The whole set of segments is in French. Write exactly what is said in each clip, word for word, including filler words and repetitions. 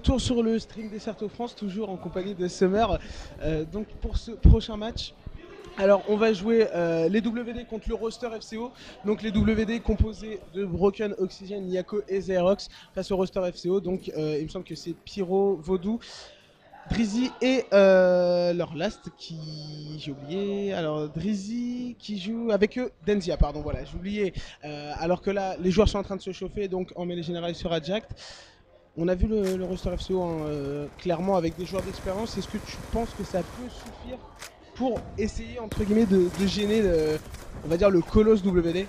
retour sur le stream Desserto France, toujours en compagnie de Summer. Euh, donc pour ce prochain match, alors on va jouer euh, les W D contre le roster F C O. Donc les W D composés de Broken, Oxygen, Yako et Xerox face au roster F C O. Donc euh, il me semble que c'est Pyro, Vaudou, Drizzy et euh, leur last qui... j'ai oublié, alors Drizzy qui joue avec eux, Denzia pardon, voilà, j'ai oublié. Euh, alors que là, les joueurs sont en train de se chauffer, donc en mêlée générale sera Jacked. On a vu le, le roster F C O hein, euh, clairement avec des joueurs d'expérience. Est-ce que tu penses que ça peut suffire pour essayer entre guillemets de, de gêner le, on va dire le colosse W D?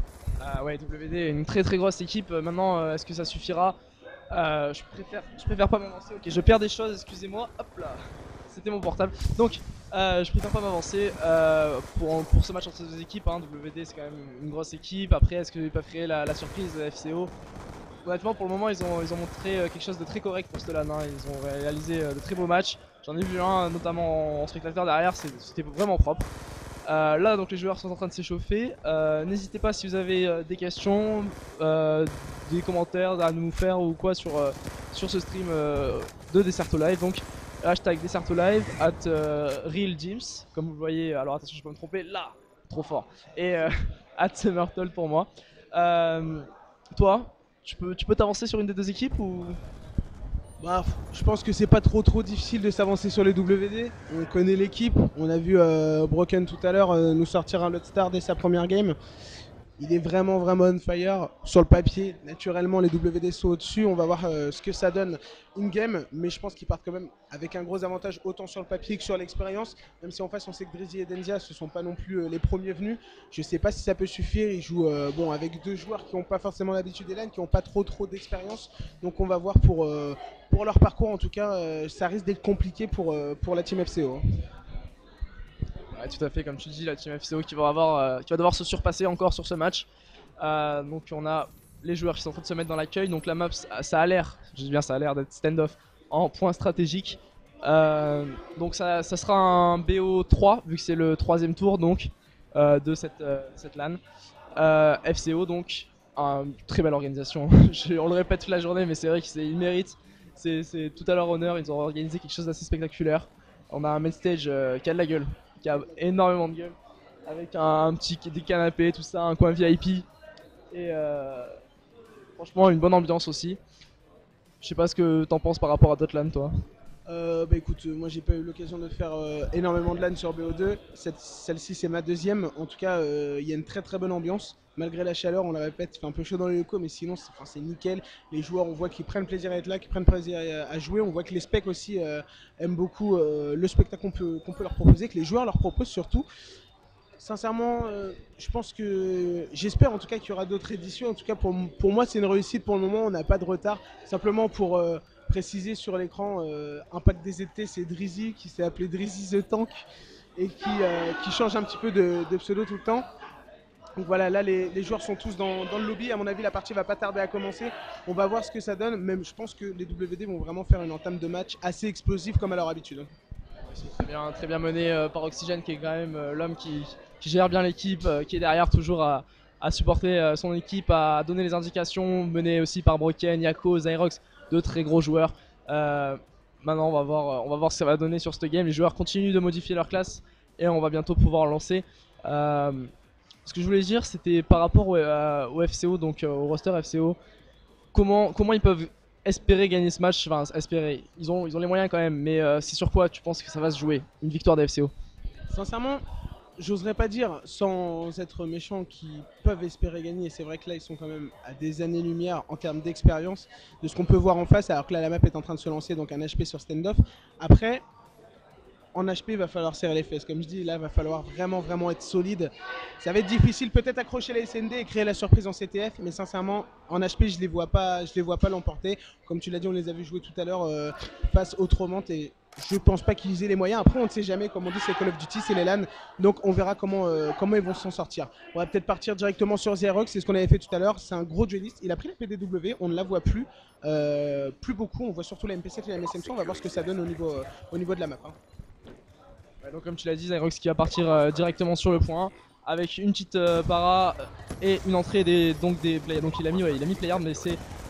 Ah ouais, W D est une très très grosse équipe. Maintenant, euh, est-ce que ça suffira? euh, je, préfère, je préfère pas m'avancer. Ok, je perds des choses, excusez-moi. Hop là, c'était mon portable. Donc, euh, je préfère pas m'avancer euh, pour, pour ce match entre ces deux équipes. Hein. W D c'est quand même une grosse équipe. Après, est-ce qu'ils peuvent créer la, la surprise F C O? Honnêtement, pour le moment, ils ont, ils ont montré quelque chose de très correct pour ce LAN. Hein. Ils ont réalisé de très beaux matchs. J'en ai vu un, notamment en spectateur derrière, c'était vraiment propre. Euh, là, donc les joueurs sont en train de s'échauffer. Euh, N'hésitez pas si vous avez euh, des questions, euh, des commentaires à nous faire ou quoi sur, euh, sur ce stream euh, de Desserto Live. Donc, hashtag Desserto Live, at euh, RealJims, comme vous le voyez. Alors attention, je peux me tromper, là, trop fort. Et euh, at Summertold pour moi. Euh, toi Tu peux tu peux t'avancer sur une des deux équipes ou... Bah, je pense que c'est pas trop trop difficile de s'avancer sur les W D. On connaît l'équipe. On a vu euh, Broken tout à l'heure euh, nous sortir un Lodestar dès sa première game. Il est vraiment vraiment on fire. Sur le papier, naturellement les W D sont au-dessus. On va voir euh, ce que ça donne in-game. Mais je pense qu'ils partent quand même avec un gros avantage autant sur le papier que sur l'expérience. Même si en face on sait que Drizzy et Denzia ce sont pas non plus euh, les premiers venus. Je sais pas si ça peut suffire. Ils jouent euh, bon, avec deux joueurs qui n'ont pas forcément l'habitude des LAN, qui n'ont pas trop trop d'expérience. Donc on va voir pour, euh, pour leur parcours en tout cas. Euh, ça risque d'être compliqué pour, euh, pour la team F C O. Ouais, tout à fait, comme tu dis, la team F C O qui va, avoir, euh, qui va devoir se surpasser encore sur ce match. Euh, donc on a les joueurs qui sont en train de se mettre dans l'accueil. Donc la map, ça a l'air, je dis bien ça a l'air d'être stand-off en point stratégique. Euh, donc ça, ça sera un B O trois vu que c'est le troisième tour donc euh, de cette, euh, cette LAN. Euh, F C O donc, une très belle organisation. Je, on le répète toute la journée mais c'est vrai qu'ils méritent. C'est tout à leur honneur, ils ont organisé quelque chose d'assez spectaculaire. On a un main stage euh, qui a de la gueule, qui a énormément de gueule, avec un, un petit des canapés, tout ça, un coin V I P et euh, franchement une bonne ambiance aussi. Je sais pas ce que t'en penses par rapport à d'autres LAN toi. Euh, bah écoute, euh, moi j'ai pas eu l'occasion de faire euh, énormément de LAN sur B O deux. Celle-ci c'est ma deuxième. En tout cas, il euh, y a une très très bonne ambiance. Malgré la chaleur, on la répète, il fait un peu chaud dans les locaux, mais sinon c'est enfin, nickel. Les joueurs, on voit qu'ils prennent plaisir à être là, qu'ils prennent plaisir à, à jouer. On voit que les specs aussi euh, aiment beaucoup euh, le spectacle qu'on peut, qu'on peut leur proposer, que les joueurs leur proposent surtout. Sincèrement, euh, je pense que j'espère en tout cas qu'il y aura d'autres éditions. En tout cas, pour, pour moi, c'est une réussite pour le moment. On n'a pas de retard. Simplement pour euh, préciser sur l'écran, euh, Impact D Z T, c'est Drizzy qui s'est appelé Drizzy the Tank et qui, euh, qui change un petit peu de, de pseudo tout le temps. Donc voilà, là les, les joueurs sont tous dans, dans le lobby. À mon avis, la partie va pas tarder à commencer. On va voir ce que ça donne. Même, je pense que les W D vont vraiment faire une entame de match assez explosive comme à leur habitude. Très bien, très bien mené euh, par Oxygen qui est quand même euh, l'homme qui, qui gère bien l'équipe, euh, qui est derrière toujours à, à supporter euh, son équipe, à donner les indications, mené aussi par Broken, Yako, Xerox, deux très gros joueurs. Euh, maintenant on va, voir, on va voir ce que ça va donner sur ce game. Les joueurs continuent de modifier leur classe et on va bientôt pouvoir lancer. Euh, ce que je voulais dire c'était par rapport au, euh, au F C O, donc euh, au roster F C O, comment, comment ils peuvent espérer gagner ce match, enfin espérer, ils ont, ils ont les moyens quand même, mais euh, c'est sur quoi tu penses que ça va se jouer, une victoire des F C O? Sincèrement, j'oserais pas dire, sans être méchant, qu'ils peuvent espérer gagner. Et c'est vrai que là, ils sont quand même à des années-lumière en termes d'expérience de ce qu'on peut voir en face, alors que là, la map est en train de se lancer, donc un H P sur stand-off. Après, en H P, il va falloir serrer les fesses. Comme je dis, là, il va falloir vraiment, vraiment être solide. Ça va être difficile, peut-être accrocher la S N D et créer la surprise en C T F, mais sincèrement, en H P, je les vois pas, je les vois pas l'emporter. Comme tu l'as dit, on les a vu jouer tout à l'heure euh, face au Tromante et je pense pas qu'ils aient les moyens. Après, on ne sait jamais, comme on dit, c'est Call of Duty, c'est les LAN, donc on verra comment, euh, comment ils vont s'en sortir. On va peut-être partir directement sur Xerox, c'est ce qu'on avait fait tout à l'heure. C'est un gros dueliste. Il a pris la P D W, on ne la voit plus, euh, plus beaucoup. On voit surtout la M P sept et la M S M C. On va voir ce que ça donne au niveau, euh, au niveau de la map. Hein. Ouais, donc comme tu l'as dit, Xerox qui va partir euh, directement sur le point avec une petite euh, para et une entrée des donc des play donc il a mis ouais, il a mis player mais c'est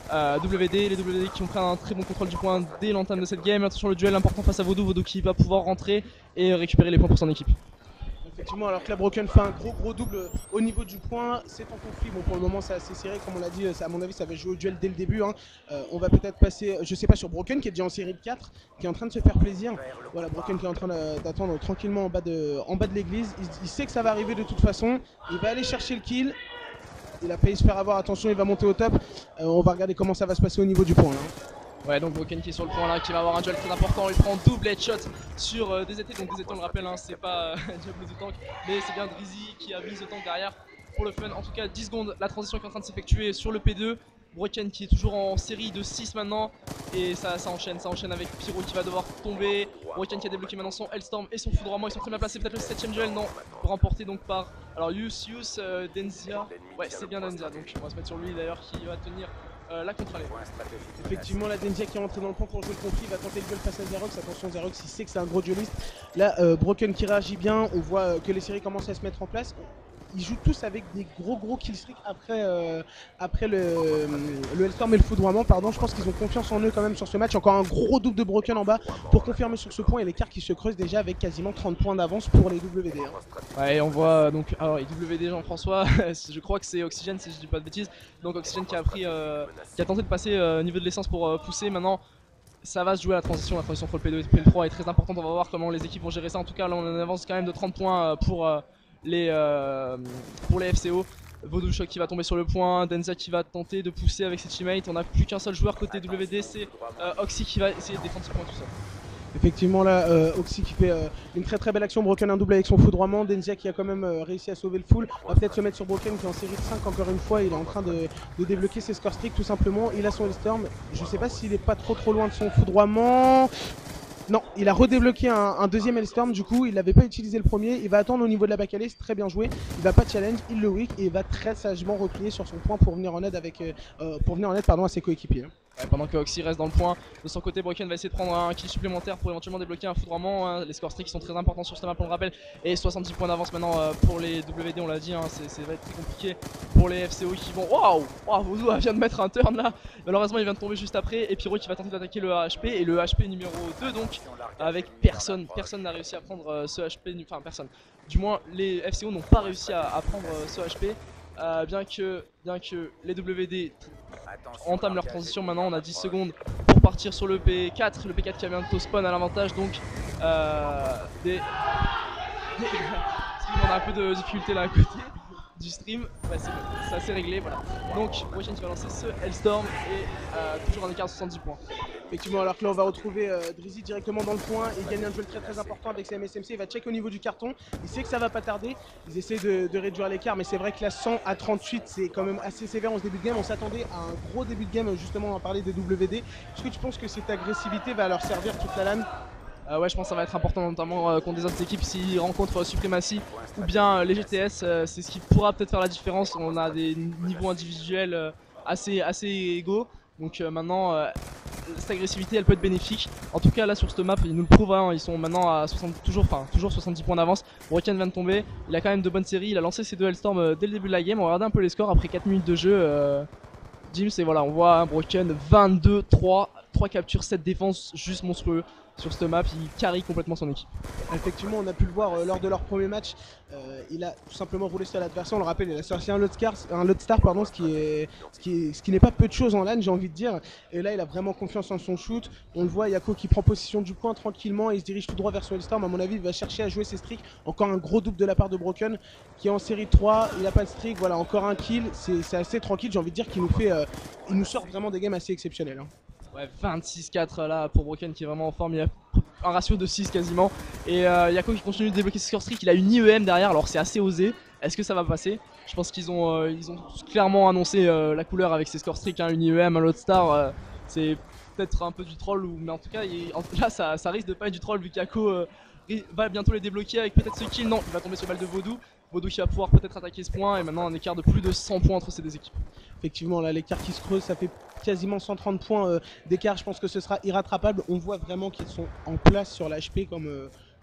euh, W D, les W D qui ont pris un très bon contrôle du point dès l'entame de cette game. Attention le duel important face à Vodou, Vodou qui va pouvoir rentrer et récupérer les points pour son équipe. Effectivement, alors que la Broken fait un gros gros double au niveau du point, c'est en conflit. Bon, pour le moment, c'est assez serré, comme on l'a dit. À mon avis, ça va jouer au duel dès le début. Hein. Euh, on va peut-être passer, je sais pas, sur Broken qui est déjà en série de quatre, qui est en train de se faire plaisir. Voilà, Broken qui est en train d'attendre tranquillement en bas de, en bas de l'église. Il, il sait que ça va arriver de toute façon. Il va aller chercher le kill. Il a failli se faire avoir. Attention, il va monter au top. Euh, on va regarder comment ça va se passer au niveau du point. Là. Ouais, donc Broken qui est sur le point là, qui va avoir un duel très important. Il prend double headshot sur euh, D Z T. Donc D Z T, on le rappelle, hein, c'est pas euh, Diablo de tank, mais c'est bien Drizzy qui a mis ce tank derrière pour le fun. En tout cas, dix secondes, la transition qui est en train de s'effectuer sur le P deux. Broken qui est toujours en série de six maintenant. Et ça, ça enchaîne, ça enchaîne avec Pyro qui va devoir tomber. Broken qui a débloqué maintenant son Hellstorm et son foudroiement. Ils sont très bien placés, peut-être le septième duel, non, remporté donc par. Alors Yus, Yus, euh, Denzia. Ouais, c'est bien Denzia, donc on va se mettre sur lui d'ailleurs qui va tenir. Euh, la contre-allée. Effectivement, la Denzia qui est rentrée dans le point pour jouer le conflit va tenter le duel face à Xerox. Attention, Xerox il sait que c'est un gros dueliste. Là, euh, Broken qui réagit bien, on voit euh, que les séries commencent à se mettre en place. Ils jouent tous avec des gros gros killstreaks après, euh, après le, euh, le Hellstorm et le foudroiement. Pardon, je pense qu'ils ont confiance en eux quand même sur ce match. Encore un gros double de Broken en bas pour confirmer sur ce point et l'écart qui se creuse déjà avec quasiment trente points d'avance pour les W D. Hein. Ouais, on voit donc alors les W D Jean-François, je crois que c'est Oxygène si je dis pas de bêtises. Donc Oxygène qui a pris, euh, qui a tenté de passer au euh, niveau de l'essence pour euh, pousser. Maintenant, ça va se jouer à la transition. La transition entre le P deux et le P trois est très importante. On va voir comment les équipes vont gérer ça. En tout cas, là on avance quand même de trente points pour. Euh, Les, euh, pour les F C O. Vodou Shock qui va tomber sur le point, Denzia qui va tenter de pousser avec ses teammates. On n'a plus qu'un seul joueur côté W D, c'est euh, Oxy qui va essayer de défendre ses points tout seul. Effectivement là, euh, Oxy qui fait euh, une très très belle action, Broken un double avec son foudroiement, Denzia qui a quand même euh, réussi à sauver le full, va peut-être se mettre sur Broken qui est en série de cinq encore une fois, il est en train de, de débloquer ses score streaks tout simplement, il a son Hellstorm, je sais pas s'il est pas trop trop loin de son foudroiement. Non, il a redébloqué un, un deuxième Hellstorm, du coup il n'avait pas utilisé le premier, il va attendre au niveau de la back alley, c'est très bien joué, il va pas challenge, il le weak et il va très sagement replier sur son point pour venir en aide avec euh, pour venir en aide pardon, à ses coéquipiers. Ouais, pendant que Oxy reste dans le point, de son côté Broken va essayer de prendre un kill supplémentaire pour éventuellement débloquer un foudroiement, hein. Les scores streaks sont très importants sur cette map on le rappelle, et soixante-dix points d'avance maintenant euh, pour les W D on l'a dit, hein, ça va être très compliqué pour les F C O qui vont... Waouh wow, Vodou vient de mettre un turn là, malheureusement il vient de tomber juste après, et Pyro qui va tenter d'attaquer le H P, et le H P numéro deux donc, avec personne, personne n'a réussi à prendre euh, ce H P, enfin personne, du moins les F C O n'ont pas réussi à, à prendre euh, ce H P, euh, bien, que, bien que les W D entament leur transition. Maintenant on a dix secondes pour partir sur le P quatre, le P quatre qui a bientôt spawn à l'avantage, donc euh, des... des... on a un peu de difficulté là à côté du stream, ouais, c'est assez réglé, voilà. Donc Broken qui va lancer ce Hellstorm et euh, toujours un écart de soixante-dix points. Effectivement, alors que là on va retrouver euh, Drizzy directement dans le point et gagner un duel très très important avec ses M S M C. Il va check au niveau du carton, il sait que ça va pas tarder, ils essaient de, de réduire l'écart, mais c'est vrai que là cent à trente-huit c'est quand même assez sévère en ce début de game. On s'attendait à un gros début de game, justement on en parlait des W D. Est-ce que tu penses que cette agressivité va leur servir toute la LAN? Euh, ouais, je pense que ça va être important, notamment euh, contre des autres équipes s'ils rencontrent euh, Supremacy ou bien euh, les G T S, euh, c'est ce qui pourra peut-être faire la différence. On a des niveaux individuels euh, assez, assez égaux, donc euh, maintenant euh, cette agressivité elle peut être bénéfique. En tout cas là sur cette map ils nous le prouvent, hein, ils sont maintenant à soixante, toujours, enfin, toujours soixante-dix points d'avance. Broken vient de tomber, il a quand même de bonnes séries, il a lancé ses deux Hellstorm euh, dès le début de la game. On va regarder un peu les scores après quatre minutes de jeu. Euh, James, et voilà, on voit hein, Broken vingt-deux trois, trois captures, sept défenses, juste monstrueux. Sur cette map, il carry complètement son équipe. Effectivement, on a pu le voir euh, lors de leur premier match. Euh, il a tout simplement roulé sur l'adversaire. On le rappelle, il a sorti un Lodestar, un Lodestar pardon, ce qui est, ce qui est, ce qui n'est pas peu de choses en LAN, j'ai envie de dire. Et là, il a vraiment confiance en son shoot. On le voit, Yako qui prend position du point tranquillement et il se dirige tout droit vers son Hellstorm. À mon avis, il va chercher à jouer ses streaks. Encore un gros double de la part de Broken qui est en série trois. Il n'a pas de streak. Voilà, encore un kill. C'est assez tranquille. J'ai envie de dire qu'il nous fait, euh, il nous sort vraiment des games assez exceptionnels. Hein. Ouais, vingt-six quatre là pour Broken qui est vraiment en forme, il a un ratio de six quasiment. Et euh, Yako qui continue de débloquer ses score streaks, il a une I E M derrière, alors c'est assez osé. Est-ce que ça va passer? Je pense qu'ils ont, euh, ils ont clairement annoncé euh, la couleur avec ses score streaks, hein, une I E M, un Lodestar. Euh, c'est peut-être un peu du troll, ou, mais en tout cas il, en, là ça, ça risque de pas être du troll vu qu'Yako euh, va bientôt les débloquer avec peut-être ce kill. Non, il va tomber sur balle de Vodou. Vodou qui va pouvoir peut-être attaquer ce point et maintenant un écart de plus de cent points entre ces deux équipes. Effectivement, là l'écart qui se creuse, ça fait quasiment cent trente points euh, d'écart. Je pense que ce sera irrattrapable. On voit vraiment qu'ils sont en place sur l'H P comme, euh,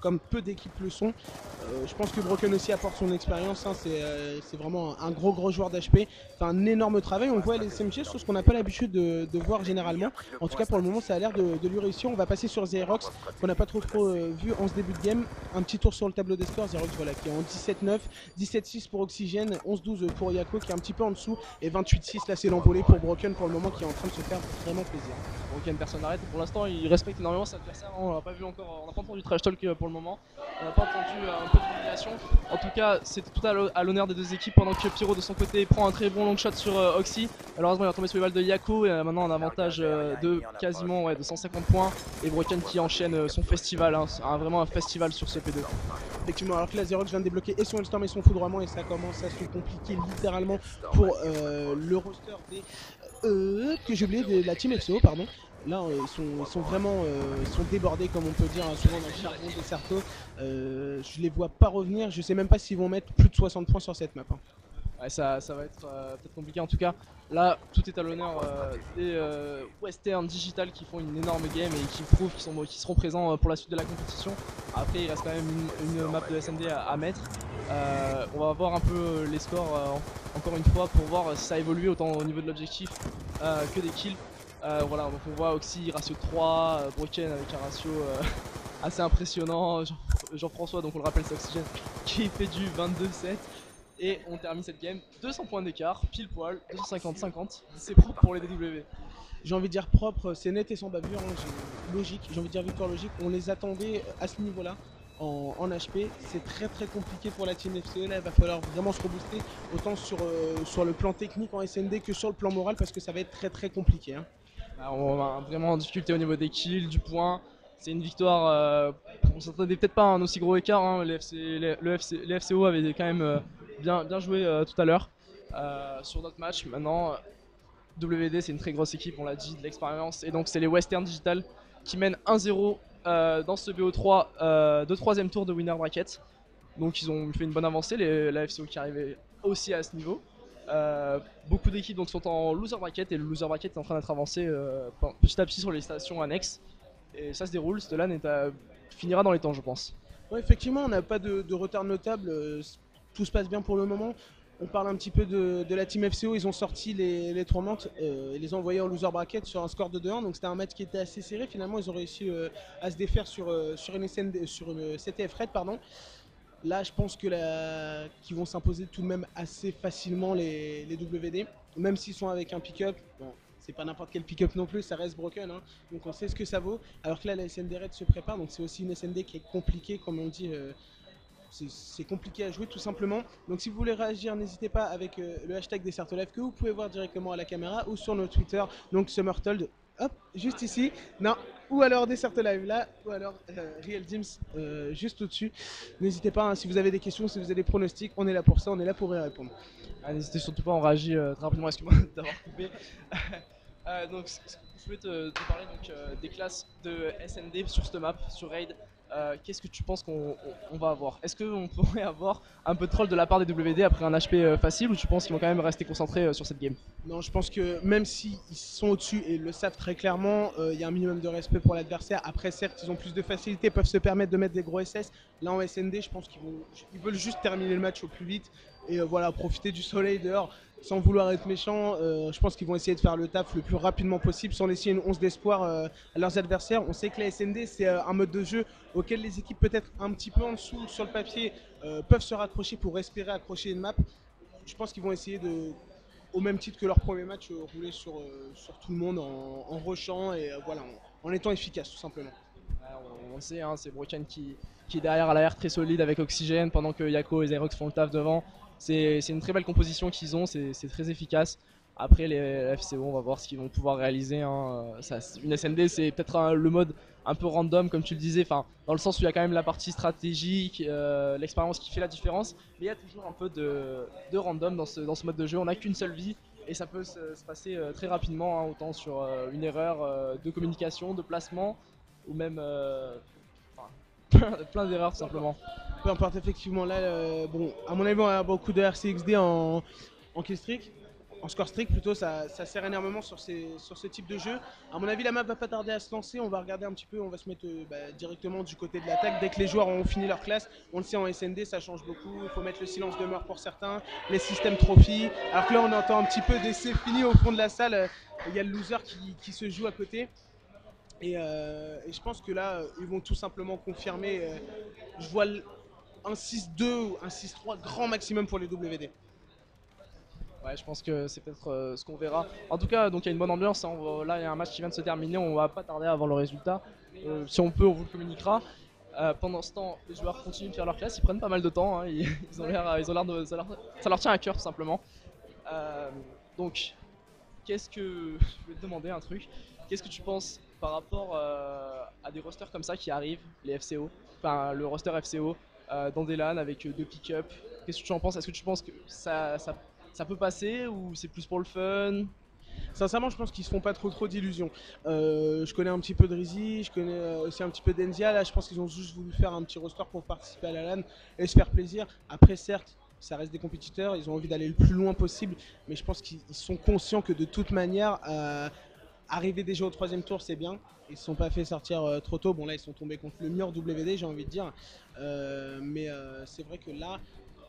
comme peu d'équipes le sont. Euh, je pense que Broken aussi apporte son expérience, hein, c'est euh, vraiment un gros gros joueur d'H P, fait un énorme travail, on le voit à l'S M G, chose qu'on n'a pas l'habitude de, de voir généralement. En tout cas pour le moment ça a l'air de, de lui réussir. On va passer sur Xerox qu'on n'a pas trop trop euh, vu en ce début de game. Un petit tour sur le tableau des scores, Xerox voilà, qui est en dix-sept neuf, dix-sept six pour Oxygène, onze douze pour Yako qui est un petit peu en dessous, et vingt-huit six là c'est l'envolée pour Broken pour le moment qui est en train de se faire vraiment plaisir. Broken personne n'arrête, pour l'instant il respecte énormément ses adversaires, on n'a pas vu encore, on n'a pas entendu trash talk pour le moment, on n'a pas entendu un peu de domination. En tout cas c'est tout à l'honneur des deux équipes pendant que Pyro de son côté prend un très bon long shot sur euh, Oxy. Malheureusement il va tomber sur les balles de Yako et euh, maintenant un avantage euh, de quasiment ouais, de cent cinquante points et Broken qui enchaîne euh, son festival, hein, un, vraiment un festival sur ce P deux. Effectivement, alors que la Xerox vient de débloquer et son Hellstorm et son foudroiement et ça commence à se compliquer littéralement pour euh, le roster des euh, que j'ai oublié de la team F C O, pardon. Là euh, ils, sont, ils sont vraiment euh, ils sont débordés comme on peut dire hein, souvent dans le jargon des Certo. Euh, je les vois pas revenir, je sais même pas s'ils vont mettre plus de soixante points sur cette map. Hein. Ouais, ça, ça va être euh, peut-être compliqué en tout cas. Là, tout est à l'honneur euh, des euh, Western Digital qui font une énorme game et qui prouvent qu'ils sont, qu'ils seront présents pour la suite de la compétition. Après, il reste quand même une, une map de S N D à, à mettre. Euh, on va voir un peu les scores euh, encore une fois pour voir si ça a évolué autant au niveau de l'objectif euh, que des kills. Euh, voilà, donc on voit Oxy ratio trois, euh, Broken avec un ratio euh, assez impressionnant. Jean-François, donc on le rappelle, c'est Oxygène qui fait du vingt-deux sept. Et on termine cette game, deux cents points d'écart, pile poil, deux cent cinquante cinquante, c'est propre pour les D W. J'ai envie de dire propre, c'est net et sans bavure, hein, logique, j'ai envie de dire victoire logique, on les attendait à ce niveau-là en, en H P, c'est très très compliqué pour la team F C E, là il va falloir vraiment se rebooster, autant sur, euh, sur le plan technique en S N D que sur le plan moral parce que ça va être très très compliqué. Hein. Alors, on va vraiment en difficulté au niveau des kills, du point. C'est une victoire, euh, on s'attendait peut-être pas à un aussi gros écart, hein. le, F C, le, le F C, les F C O avaient quand même euh, bien, bien joué euh, tout à l'heure euh, sur notre match. Maintenant, W D c'est une très grosse équipe, on l'a dit, de l'expérience. Et donc c'est les Western Digital qui mènent un zéro euh, dans ce B O trois euh, de troisième tour de Winner Bracket. Donc ils ont fait une bonne avancée, les, la F C O qui arrivait aussi à ce niveau. Euh, beaucoup d'équipes donc sont en loser bracket et le loser bracket est en train d'être avancé euh, petit à petit sur les stations annexes. Et ça se déroule, ce LAN est à... finira dans les temps je pense. Ouais, effectivement on n'a pas de, de retard notable, euh, tout se passe bien pour le moment. On parle un petit peu de, de la team F C O, ils ont sorti les, les tourmentes euh, et les ont envoyés en loser bracket sur un score de deux un, donc c'était un match qui était assez serré, finalement ils ont réussi euh, à se défaire sur, euh, sur une, S N D, sur une C T F Red pardon. Là je pense que la... qu'ils vont s'imposer tout de même assez facilement les, les W D, même s'ils sont avec un pick-up. Bon, c'est pas n'importe quel pick-up non plus, ça reste broken, hein, donc on sait ce que ça vaut. Alors que là la S N D Red se prépare, donc c'est aussi une S N D qui est compliquée comme on dit. Euh, c'est compliqué à jouer tout simplement. Donc si vous voulez réagir, n'hésitez pas avec euh, le hashtag DessertLive que vous pouvez voir directement à la caméra ou sur notre Twitter, donc SummerTold, hop, juste ici, non, ou alors DessertLive là, ou alors euh, Real Dims euh, juste au-dessus. N'hésitez pas, hein, si vous avez des questions, si vous avez des pronostics, on est là pour ça, on est là pour y répondre. Ah, n'hésitez surtout pas, on réagit euh, très rapidement, excuse-moi d'avoir coupé. euh, donc je voulais te, te parler donc, euh, des classes de S N D sur cette map, sur Raid. Euh, Qu'est-ce que tu penses qu'on on, on va avoir? Est-ce qu'on pourrait avoir un peu de troll de la part des W D après un H P euh, facile ou tu penses qu'ils vont quand même rester concentrés euh, sur cette game? Non, je pense que même s'ils sont au-dessus et le savent très clairement, il euh, y a un minimum de respect pour l'adversaire. Après, certes, ils ont plus de facilité, peuvent se permettre de mettre des gros S S. Là, en S N D, je pense qu'ils ils veulent juste terminer le match au plus vite et euh, voilà, profiter du soleil dehors. Sans vouloir être méchant, euh, je pense qu'ils vont essayer de faire le taf le plus rapidement possible sans laisser une once d'espoir euh, à leurs adversaires. On sait que la S N D, c'est euh, un mode de jeu auquel les équipes peut-être un petit peu en dessous sur le papier euh, peuvent se raccrocher pour espérer accrocher une map. Je pense qu'ils vont essayer de, au même titre que leur premier match, euh, rouler sur, euh, sur tout le monde en, en rushant et euh, voilà, en, en étant efficace tout simplement. On, on sait, hein, c'est Broken qui, qui est derrière à l'arrière très solide avec Oxygène pendant que Yako et Xerox font le taf devant. C'est une très belle composition qu'ils ont, c'est très efficace. Après les F C O, on va voir ce qu'ils vont pouvoir réaliser. Hein. Ça, une S N D, c'est peut-être le mode un peu random, comme tu le disais, dans le sens où il y a quand même la partie stratégique, euh, l'expérience qui fait la différence. Mais il y a toujours un peu de, de random dans ce, dans ce mode de jeu. On n'a qu'une seule vie et ça peut se, se passer euh, très rapidement, hein, autant sur euh, une erreur euh, de communication, de placement, ou même euh, plein d'erreurs tout simplement. Peu importe, effectivement, là, euh, bon, à mon avis, on a beaucoup de R C X D en, en killstreak. en score strict plutôt, ça, ça sert énormément sur, ces, sur ce type de jeu. À mon avis, la map va pas tarder à se lancer. On va regarder un petit peu, on va se mettre euh, bah, directement du côté de l'attaque. Dès que les joueurs ont fini leur classe, on le sait en S N D, ça change beaucoup. Il faut mettre le silence de mort pour certains, les systèmes trophy. Alors que là, on entend un petit peu d'essais finis au fond de la salle. Il y a le loser qui, qui se joue à côté. Et, euh, et je pense que là, ils vont tout simplement confirmer. Euh, je vois un six deux ou un six trois grand maximum pour les W D. Ouais, je pense que c'est peut-être euh, ce qu'on verra. En tout cas, donc il y a une bonne ambiance. Hein. Va, là, il y a un match qui vient de se terminer. On va pas tarder à avoir le résultat. Euh, si on peut, on vous le communiquera. Euh, pendant ce temps, les joueurs continuent de faire leur classe. Ils prennent pas mal de temps. Hein. Ils, ils ont l'air, ils ont l'air de, ça leur, ça leur tient à cœur tout simplement. Euh, donc, qu'est-ce que je vais te demander un truc. Qu'est-ce que tu penses par rapport euh, à des rosters comme ça qui arrivent, les F C O, enfin le roster F C O euh, dans des LAN avec deux pick-up. Qu'est-ce que tu en penses? Est-ce que tu penses que ça, ça ça peut passer ou c'est plus pour le fun? Sincèrement, je pense qu'ils se font pas trop trop d'illusions. Euh, je connais un petit peu de Rizzy, je connais aussi un petit peu d'Enzia. Là, je pense qu'ils ont juste voulu faire un petit roster pour participer à la LAN et se faire plaisir. Après, certes, ça reste des compétiteurs, ils ont envie d'aller le plus loin possible, mais je pense qu'ils sont conscients que de toute manière, euh, arriver déjà au troisième tour, c'est bien. Ils ne se sont pas fait sortir euh, trop tôt. Bon, là, ils sont tombés contre le mur W D, j'ai envie de dire. Euh, mais euh, c'est vrai que là,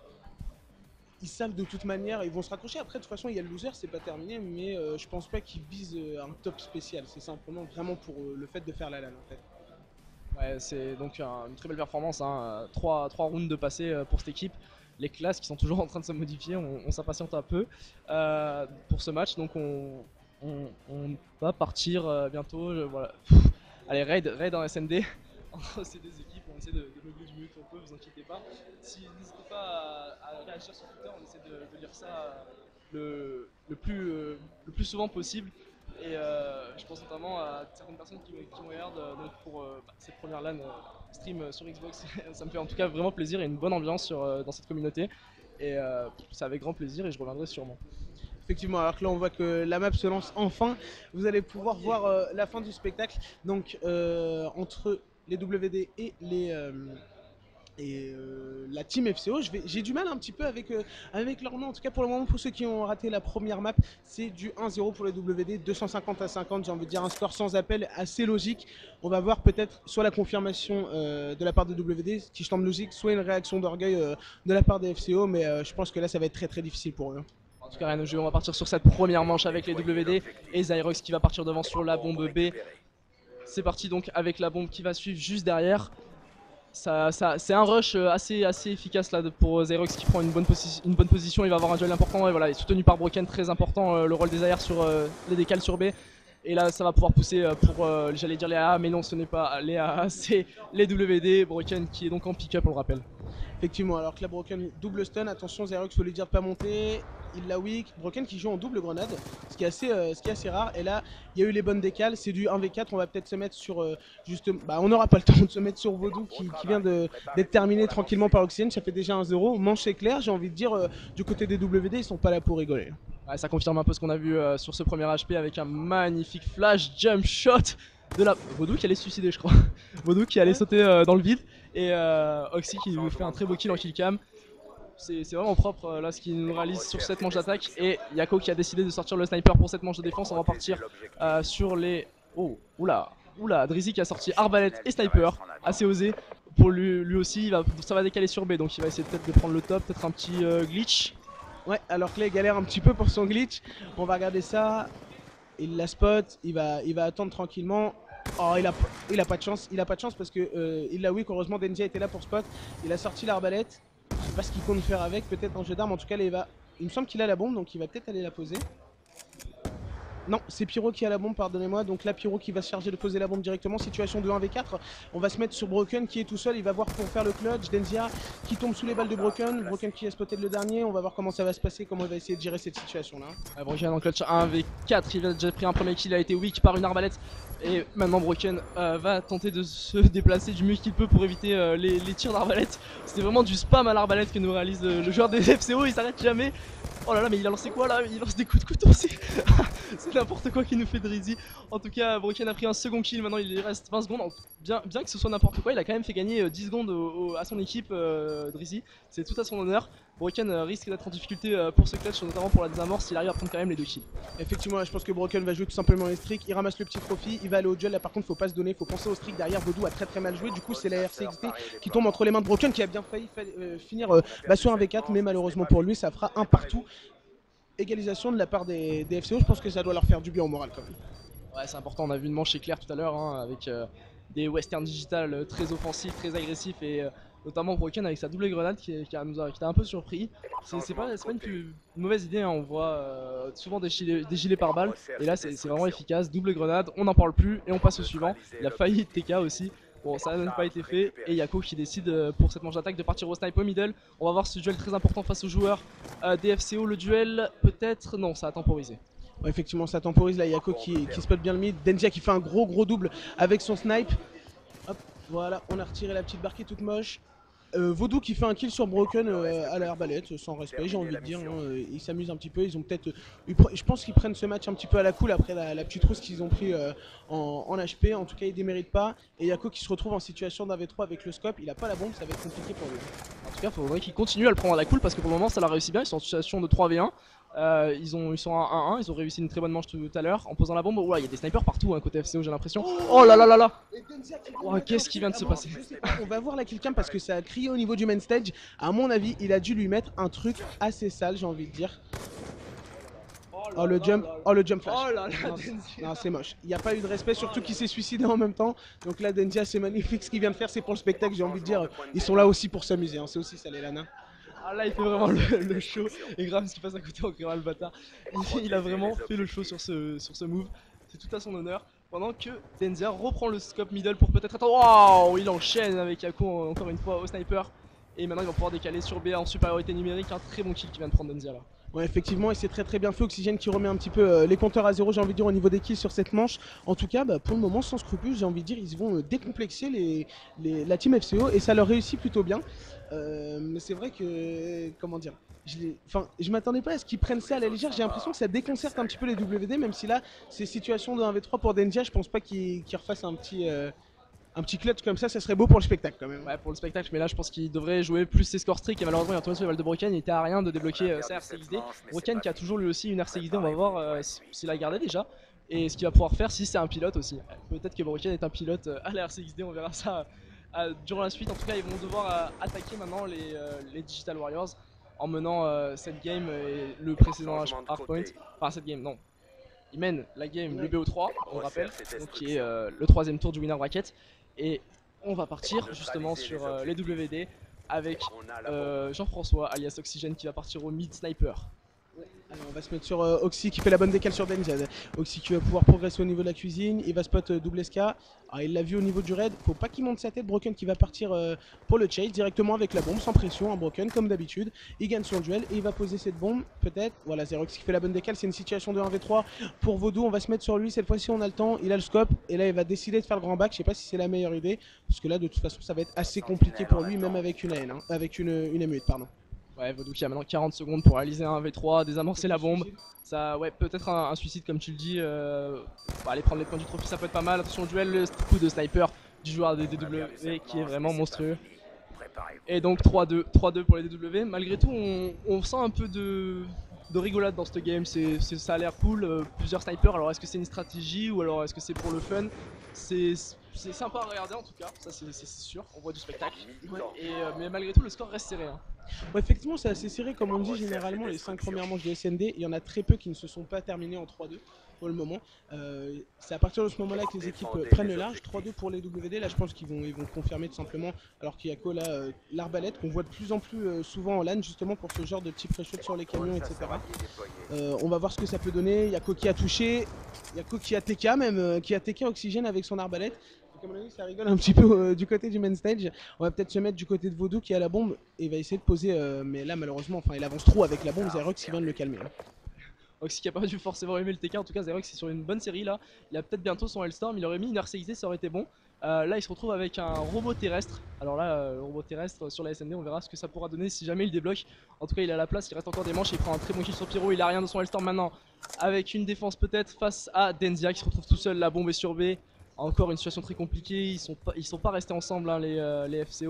ils savent de toute manière, ils vont se raccrocher. Après, de toute façon, il y a le loser, c'est pas terminé, mais euh, je pense pas qu'ils visent euh, un top spécial. C'est simplement vraiment pour euh, le fait de faire la LAN en fait. Ouais, c'est donc un, une très belle performance. Hein. Trois, trois rounds de passé euh, pour cette équipe. Les classes qui sont toujours en train de se modifier, on, on s'impatiente un peu euh, pour ce match. Donc on, on, on va partir euh, bientôt. Je, voilà. Allez, raid, raid en S N D. Entre ces deux équipes, on essaie de, de meubler du mieux qu'on peut, vous inquiétez pas. Si, n'hésitez pas à, à réagir sur Twitter, on essaie de, de lire ça le, le, plus, euh, le plus souvent possible. Et euh, je pense notamment à certaines personnes qui, qui me regardent euh, donc pour euh, bah, cette première LAN euh, stream euh, sur Xbox. Ça me fait en tout cas vraiment plaisir et une bonne ambiance sur, euh, dans cette communauté. Et euh, c'est avec grand plaisir et je reviendrai sûrement. Effectivement, alors que là on voit que la map se lance enfin, vous allez pouvoir voir euh, la fin du spectacle. Donc euh, entre les W D et les euh, et euh, la team F C O, j'ai du mal un petit peu avec, euh, avec leur nom. En tout cas pour le moment, pour ceux qui ont raté la première map, c'est du un zéro pour les W D, deux cent cinquante à cinquante, j'ai envie de dire un score sans appel assez logique. On va voir peut-être soit la confirmation euh, de la part de W D, qui semble logique, soit une réaction d'orgueil euh, de la part des F C O, mais euh, je pense que là ça va être très très difficile pour eux. En tout cas, rien au jeu, on va partir sur cette première manche avec les W D et Zyrox qui va partir devant sur la bombe B. C'est parti donc avec la bombe qui va suivre juste derrière. Ça, ça, c'est un rush assez, assez efficace là pour Zyrox qui prend une bonne, une bonne position. Il va avoir un duel important et voilà, il est soutenu par Broken, très important euh, le rôle des A R sur euh, les décales sur B. Et là ça va pouvoir pousser pour, euh, j'allais dire les A A, mais non ce n'est pas les A A, c'est les W D. Broken qui est donc en pick-up, on le rappelle. Effectivement, alors que la Broken double stun, attention Zyrox faut lui dire de pas monter, il la weak, Broken qui joue en double grenade, ce qui est assez, euh, ce qui est assez rare, et là il y a eu les bonnes décales, c'est du un v quatre, on va peut-être se mettre sur, euh, justement, bah on n'aura pas le temps de se mettre sur Vaudou qui, qui vient d'être terminé tranquillement par Oxygène, ça fait déjà un zéro, manche éclair, j'ai envie de dire, euh, du côté des W D ils sont pas là pour rigoler. Ouais, ça confirme un peu ce qu'on a vu euh, sur ce premier H P avec un magnifique flash jump shot de la... Vaudou qui allait se suicider je crois, Vaudou qui allait sauter euh, dans le vide, et euh, Oxy qui nous fait un très beau kill en killcam. C'est vraiment propre euh, là ce qu'il nous réalise sur cette manche d'attaque, et Yako qui a décidé de sortir le sniper pour cette manche de défense. On va partir euh, sur les... Oh, oula, oula, Drizzy qui a sorti arbalète et sniper, assez osé pour lui, lui aussi, il va, ça va décaler sur B, donc il va essayer peut-être de prendre le top, peut-être un petit euh, glitch. Ouais, alors que là il galère un petit peu pour son glitch, on va regarder ça, il la spot, il va, il va attendre tranquillement. Oh, il a, il a pas de chance, il a pas de chance parce que euh, il l'a weak, heureusement Denji était là pour spot, il a sorti l'arbalète. Je sais pas ce qu'il compte faire avec, peut-être un jeu d'armes, en tout cas là, il va... Il me semble qu'il a la bombe, donc il va peut-être aller la poser. Non, c'est Pyro qui a la bombe, pardonnez-moi, donc là Pyro qui va se charger de poser la bombe directement, situation de un v quatre. On va se mettre sur Broken qui est tout seul, il va voir pour faire le clutch, Denzia qui tombe sous les balles de Broken, Broken qui a spoté le dernier, on va voir comment ça va se passer, comment il va essayer de gérer cette situation là. Ouais, Broken en clutch un v quatre, il a déjà pris un premier kill, il a été weak par une arbalète. Et maintenant Broken euh, va tenter de se déplacer du mieux qu'il peut pour éviter euh, les, les tirs d'arbalète. C'était vraiment du spam à l'arbalète que nous réalise le, le joueur des F C O, il s'arrête jamais. Oh là là, mais il a lancé quoi là? Il lance des coups de couteau aussi. C'est n'importe quoi qu'il nous fait Drizzy. En tout cas, Broken a pris un second kill, maintenant il lui reste vingt secondes. Bien, bien que ce soit n'importe quoi, il a quand même fait gagner dix secondes au, au, à son équipe, euh, Drizzy. C'est tout à son honneur. Broken euh, risque d'être en difficulté euh, pour ce clutch, notamment pour la désamorce s'il arrive à prendre quand même les deux kills. Effectivement, là, je pense que Broken va jouer tout simplement les streaks, il ramasse le petit trophy, il va aller au duel. Là par contre faut pas se donner, faut penser au streak derrière. Vodou a très très mal joué, du coup c'est la R C X D qui tombe entre les mains de Broken, qui a bien failli fa euh, finir euh, bah, sur un V quatre, mais malheureusement pour lui ça fera un partout. Égalisation de la part des, des F C O, je pense que ça doit leur faire du bien au moral quand même. Ouais, c'est important, on a vu une manche éclair tout à l'heure hein, avec euh, des western digital euh, très offensifs, très agressifs et euh, notamment Broken avec sa double grenade qui, qui, a, nous a, qui a un peu surpris. C'est pas, pas une, plus, une mauvaise idée, hein. On voit euh, souvent des gilets, des gilets par balle et là c'est vraiment efficace, double grenade, on n'en parle plus et on passe au suivant. Il a failli T K aussi. Bon, ça n'a pas été fait et Yako qui décide euh, pour cette manche d'attaque de partir au snipe au middle. On va voir ce duel très important face aux joueurs euh, des F C O. Le duel peut-être, non, ça a temporisé. Ouais, effectivement ça temporise, là Yako qui, qui spot bien le mid, Denja qui fait un gros gros double avec son snipe. Hop, voilà, on a retiré la petite barre qui est toute moche. Euh, Vodou qui fait un kill sur Broken euh, à l'arbalète, sans respect, j'ai envie de dire. Hein, euh, ils s'amusent un petit peu, ils ont peut-être. Euh, je pense qu'ils prennent ce match un petit peu à la cool après la, la petite rousse qu'ils ont pris euh, en, en H P. En tout cas, ils déméritent pas. Et Yako qui se retrouve en situation d'un V trois avec le scope, il a pas la bombe, ça va être compliqué pour lui. En tout cas, il faudrait qu'ils continuent à le prendre à la cool parce que pour le moment, ça l'a réussi bien. Ils sont en situation de trois v un. Euh, ils, ont, ils sont à un un, ils ont réussi une très bonne manche tout à l'heure en posant la bombe. Ouah, il y a des snipers partout hein, côté F C O, j'ai l'impression. Oh là là là là. Oh, qu'est-ce qui vient de se passer? On va voir la killcam parce que ça a crié au niveau du main stage. À mon avis, il a dû lui mettre un truc assez sale, j'ai envie de dire. Oh le jump, oh le jump flash. Oh là là, non, non c'est moche. Il n'y a pas eu de respect, surtout qu'il s'est suicidé en même temps. Donc là, Denja, c'est magnifique. Ce qu'il vient de faire, c'est pour le spectacle. J'ai envie de dire, ils sont là aussi pour s'amuser. Hein. C'est aussi ça, les Lana. Ah là il fait vraiment le, le show et grave ce qui passe à côté en criant le bâtard. Il, il a vraiment fait le show sur ce, sur ce move, c'est tout à son honneur. Pendant que Denza reprend le scope middle pour peut-être attendre. Waouh, il enchaîne avec Yako encore une fois au sniper. Et maintenant il va pouvoir décaler sur B en supériorité numérique. Un très bon kill qui vient de prendre Denza là. Ouais, effectivement, et c'est très très bien fait. Oxygène qui remet un petit peu euh, les compteurs à zéro, j'ai envie de dire, au niveau des kills sur cette manche. En tout cas, bah, pour le moment, sans scrupule, j'ai envie de dire, ils vont euh, décomplexer les, les, la team F C O et ça leur réussit plutôt bien. Euh, mais c'est vrai que, comment dire, je, enfin, je m'attendais pas à ce qu'ils prennent ça à la légère. J'ai l'impression que ça déconcerte un petit peu les W D, même si là, c'est situation de un v trois pour Denja. Je pense pas qu'ils qu'ils refassent un petit. Euh, Un petit clutch comme ça, ça serait beau pour le spectacle quand même. Ouais, pour le spectacle, mais là je pense qu'il devrait jouer plus ses scores streak et malheureusement il a tombé sur le val de Broken, il était à rien de débloquer euh, sa R C X D. Broken qui a toujours lui aussi une R C X D, on va voir euh, s'il a gardé déjà et ce qu'il va pouvoir faire si c'est un pilote aussi. Peut-être que Broken est un pilote euh, à la R C X D, on verra ça euh, durant la suite. En tout cas, ils vont devoir euh, attaquer maintenant les, euh, les Digital Warriors en menant euh, cette game et le précédent hardpoint. Enfin, cette game, non. Ils mènent la game, le B O trois, on le rappelle, donc qui est euh, le troisième tour du winner bracket. Et on va partir justement sur euh, les W D avec euh, Jean-François alias Oxygène qui va partir au mid sniper. Ouais. Alors on va se mettre sur euh, Oxy qui fait la bonne décale sur Denja. Oxy qui va pouvoir progresser au niveau de la cuisine. Il va spot euh, double S K. Ah, il l'a vu au niveau du raid. Faut pas qu'il monte sa tête. Broken qui va partir euh, pour le chase directement avec la bombe sans pression. Un Broken comme d'habitude. Il gagne son duel et il va poser cette bombe. Peut-être. Voilà, Xerox qui fait la bonne décale. C'est une situation de un v trois pour Vodou. On va se mettre sur lui. Cette fois-ci, on a le temps. Il a le scope. Et là, il va décider de faire le grand back. Je sais pas si c'est la meilleure idée. Parce que là, de toute façon, ça va être assez compliqué pour lui, même avec une A N. Hein. Avec une, une M U, pardon. Ouais, Vodou qui a maintenant quarante secondes pour réaliser un V trois, désamorcer la bombe. Ça, ouais, peut-être un, un suicide comme tu le dis. Euh, bah, aller prendre les points du trophy, ça peut être pas mal. Attention au duel, le coup de sniper du joueur des D W qui est vraiment monstrueux. Et donc trois deux, trois deux pour les D W. Malgré tout, on, on sent un peu de, de rigolade dans cette game. C'est, c'est, ça a l'air cool. Euh, plusieurs snipers. Alors est-ce que c'est une stratégie ou alors est-ce que c'est pour le fun? C'est sympa à regarder en tout cas, ça c'est sûr. On voit du spectacle. Ouais. Et, euh, mais malgré tout, le score reste serré. Hein. Ouais, effectivement, c'est assez serré. Comme on dit généralement, les cinq premières manches de S N D, il y en a très peu qui ne se sont pas terminées en trois deux pour le moment. Euh, c'est à partir de ce moment-là que les équipes euh, prennent le large. trois deux pour les W D. Là, je pense qu'ils vont, ils vont confirmer tout simplement. Alors qu'il y a que là, euh, l'arbalète qu'on voit de plus en plus euh, souvent en LAN, justement pour ce genre de petits free shots sur les camions, et cetera. Euh, on va voir ce que ça peut donner. Il y a Ko qui a touché. Il y a Ko qui a T K même, euh, qui a T K Oxygène avec son arbalète. Comme on a vu, ça rigole un petit peu euh, du côté du main stage. On va peut-être se mettre du côté de Vodou qui a la bombe et va essayer de poser. Euh, mais là, malheureusement, enfin, il avance trop avec la bombe. Xerox qui vient de le calmer. Hein. Oxy qui a pas dû forcément aimer le T K. En tout cas, Xerox est sur une bonne série là. Il a peut-être bientôt son Hellstorm. Il aurait mis une R C X D, ça aurait été bon. Euh, là, il se retrouve avec un robot terrestre. Alors là, euh, le robot terrestre sur la S N D, on verra ce que ça pourra donner si jamais il débloque. En tout cas, il a la place, il reste encore des manches. Il prend un très bon kill sur Pyro. Il a rien de son Hellstorm maintenant. Avec une défense peut-être face à Denzia qui se retrouve tout seul. La bombe est sur B. Encore une situation très compliquée, ils sont pas, ils sont pas restés ensemble hein, les, euh, les F C O.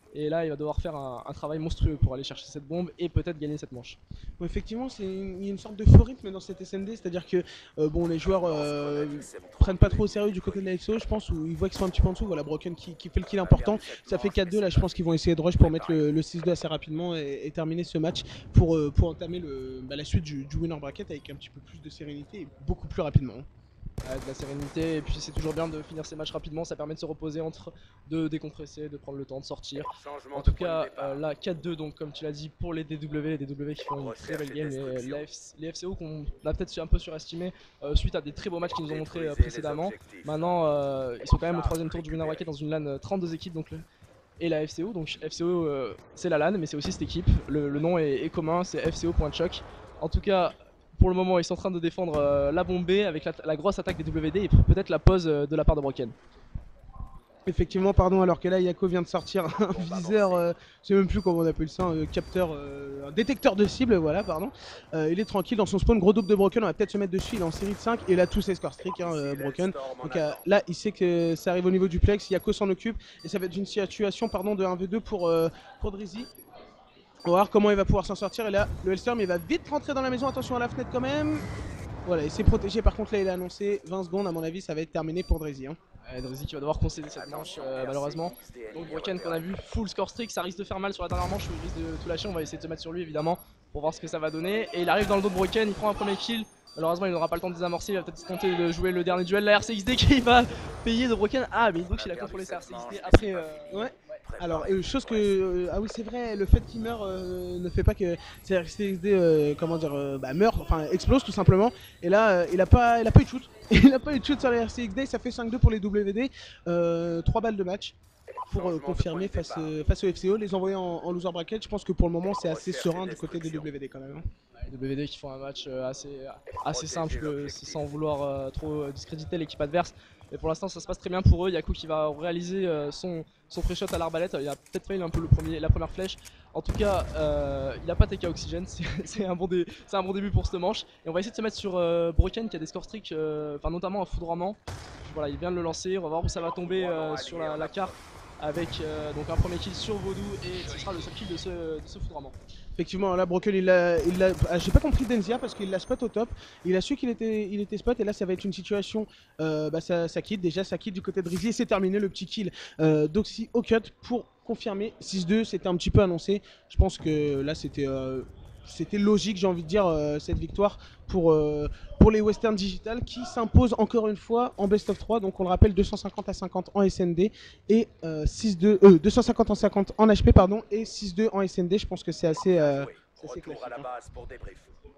Et là, il va devoir faire un, un travail monstrueux pour aller chercher cette bombe et peut-être gagner cette manche. Bon, effectivement, c'est une, il y a une sorte de faux rythme dans cette S N D, c'est-à-dire que euh, bon, les joueurs euh, prennent pas trop au sérieux du côté de la F C O, je pense, où ils voient qu'ils sont un petit peu en dessous. Voilà, Broken qui, qui fait le kill important. Ça fait quatre deux, là, je pense qu'ils vont essayer de rush pour mettre le, le six deux assez rapidement et, et terminer ce match pour, euh, pour entamer le, bah, la suite du, du winner bracket avec un petit peu plus de sérénité et beaucoup plus rapidement. Avec de la sérénité, et puis c'est toujours bien de finir ces matchs rapidement, ça permet de se reposer, entre, de décompresser, de prendre le temps de sortir. En tout cas, euh, là quatre deux, donc comme tu l'as dit, pour les D W, les D W qui font une très belle game, et les, F les F C O qu'on a peut-être un peu surestimé euh, suite à des très beaux matchs qu'ils nous ont montré euh, précédemment. Maintenant, euh, ils sont quand même au troisième tour du winner bracket dans une LAN trente-deux équipes, donc le, et la F C O, donc F C O euh, c'est la LAN, mais c'est aussi cette équipe, le, le nom est, est commun, c'est F C O point choc. En tout cas, pour le moment, ils sont en train de défendre euh, la bombe B avec la, la grosse attaque des W D et peut-être la pause euh, de la part de Broken. Effectivement, pardon, alors que là, Yako vient de sortir un viseur, euh, je sais même plus comment on appelle ça, un capteur, euh, un détecteur de cible, voilà, pardon. Euh, il est tranquille dans son spawn, gros double de Broken, on va peut-être se mettre dessus, il est en série de cinq et il a tous ses score streaks, hein, euh, Broken. Donc euh, là, il sait que ça arrive au niveau du plex, Yako s'en occupe et ça va être une situation pardon, de un v deux pour, euh, pour Drizzy. On va voir comment il va pouvoir s'en sortir. Et là, le Hellstorm, il va vite rentrer dans la maison. Attention à la fenêtre quand même. Voilà, il s'est protégé. Par contre, là, il a annoncé vingt secondes. À mon avis, ça va être terminé pour Drizzy. Hein. Ouais, Drizzy qui va devoir concéder cette manche, euh, malheureusement. Donc, Broken, qu'on a vu full score streak, ça risque de faire mal sur la dernière manche. Il risque de tout lâcher. On va essayer de se mettre sur lui, évidemment, pour voir ce que ça va donner. Et il arrive dans le dos de Broken. Il prend un premier kill. Malheureusement, il n'aura pas le temps de désamorcer. Il va peut-être tenter de jouer le dernier duel. La R C X D qui va payer de Broken. Ah, mais donc il a contrôlé sa R C X D après. Euh... Ouais. Alors, euh, chose que. Euh, ah oui, c'est vrai, le fait qu'il meurt euh, ne fait pas que sa R C X D euh, comment dire, euh, bah, meurt, enfin explose tout simplement. Et là, euh, il, a pas, il a pas eu de shoot. Il a pas eu de shoot sur la R C X D, ça fait cinq deux pour les W D. Euh, trois balles de match pour euh, confirmer face, euh, face au F C O. Les envoyer en, en loser bracket, je pense que pour le moment, c'est assez serein du côté des W D quand même. Hein. Les W D qui font un match assez, assez simple, euh, sans vouloir euh, trop discréditer l'équipe adverse. Mais pour l'instant, ça se passe très bien pour eux. Yaku qui va réaliser euh, son, son free shot à l'arbalète. Il a peut-être fail un peu le premier, la première flèche. En tout cas, euh, il n'a pas T K Oxygène. C'est un, bon un bon début pour cette manche. Et on va essayer de se mettre sur euh, Broken qui a des score streaks, euh, notamment un foudroiement. Voilà, il vient de le lancer. On va voir où ça va tomber euh, sur la, la carte. Avec euh, donc un premier kill sur Vaudou et ce sera le seul kill de ce, de ce foudroiement. Effectivement, là Broken il a, il a ah, j'ai pas compris Denzia parce qu'il l'a spot au top, il a su qu'il était, il était spot et là ça va être une situation, euh, bah ça, ça quitte, déjà ça quitte du côté de Drizzy et c'est terminé le petit kill euh, d'Oxy au cut pour confirmer six deux, c'était un petit peu annoncé, je pense que là c'était... Euh, C'était logique, j'ai envie de dire, euh, cette victoire pour, euh, pour les Western Digital qui s'imposent encore une fois en best of trois. Donc on le rappelle, deux cent cinquante à cinquante en S N D et euh, six deux, euh, deux cent cinquante à cinquante en H P pardon, et six deux en S N D. Je pense que c'est assez, euh, assez classique. Hein.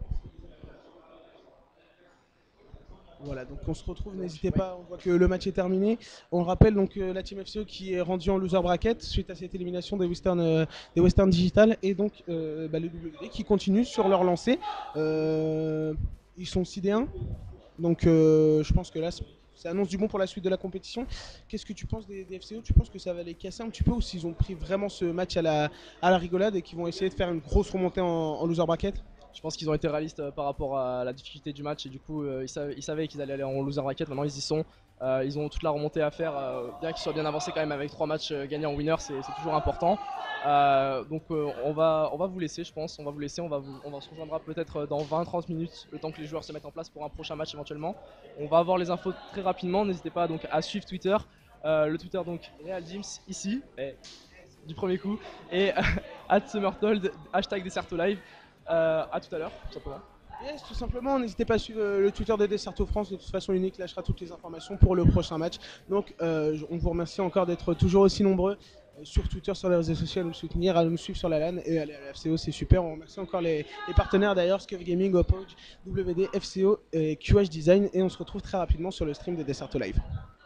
Voilà, donc on se retrouve, n'hésitez pas, on voit que le match est terminé. On rappelle donc euh, la Team F C O qui est rendue en loser bracket suite à cette élimination des Western, euh, des Western Digital et donc euh, bah, les W D qui continuent sur leur lancée. Euh, ils sont six D un, donc euh, je pense que là ça annonce du bon pour la suite de la compétition. Qu'est-ce que tu penses des, des F C O? Tu penses que ça va les casser un petit peu ou s'ils ont pris vraiment ce match à la, à la rigolade et qu'ils vont essayer de faire une grosse remontée en, en loser bracket? Je pense qu'ils ont été réalistes euh, par rapport à la difficulté du match et du coup euh, ils, savaient, ils savaient qu'ils allaient aller en loser bracket, maintenant ils y sont. Euh, ils ont toute la remontée à faire, euh, bien qu'ils soient bien avancés quand même avec trois matchs euh, gagnés en winner, c'est toujours important. Euh, donc euh, on, va, on va vous laisser je pense, on va vous laisser, on, va vous, on va se rejoindra peut-être dans vingt à trente minutes, le temps que les joueurs se mettent en place pour un prochain match éventuellement. On va avoir les infos très rapidement, n'hésitez pas donc à suivre Twitter, euh, le Twitter donc RealDims ici, et, du premier coup, et at Summertold, hashtag Desserto Live. Euh, à tout à l'heure, tout simplement. Yes, tout simplement, n'hésitez pas à suivre euh, le Twitter de Desserto France, de toute façon Unique lâchera toutes les informations pour le prochain match. Donc euh, on vous remercie encore d'être toujours aussi nombreux euh, sur Twitter, sur les réseaux sociaux, à nous soutenir, à nous suivre sur la LAN et à la F C O, c'est super. On remercie encore les, les partenaires d'ailleurs, Scuf Gaming, Opog, W D, F C O et Q H Design et on se retrouve très rapidement sur le stream de Desserto Live.